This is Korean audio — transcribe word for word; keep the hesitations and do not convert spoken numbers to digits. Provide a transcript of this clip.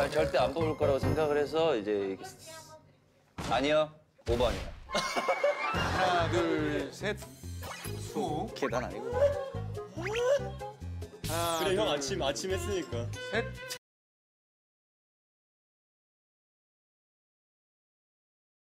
아, 절대 안 뽑을 거라고 생각을 해서 이제 아니요, 오 번이요. 하나, 둘, 셋. 수. 계단 아니고. 하나, 그래 형 둘, 아침 아침 했으니까. 셋.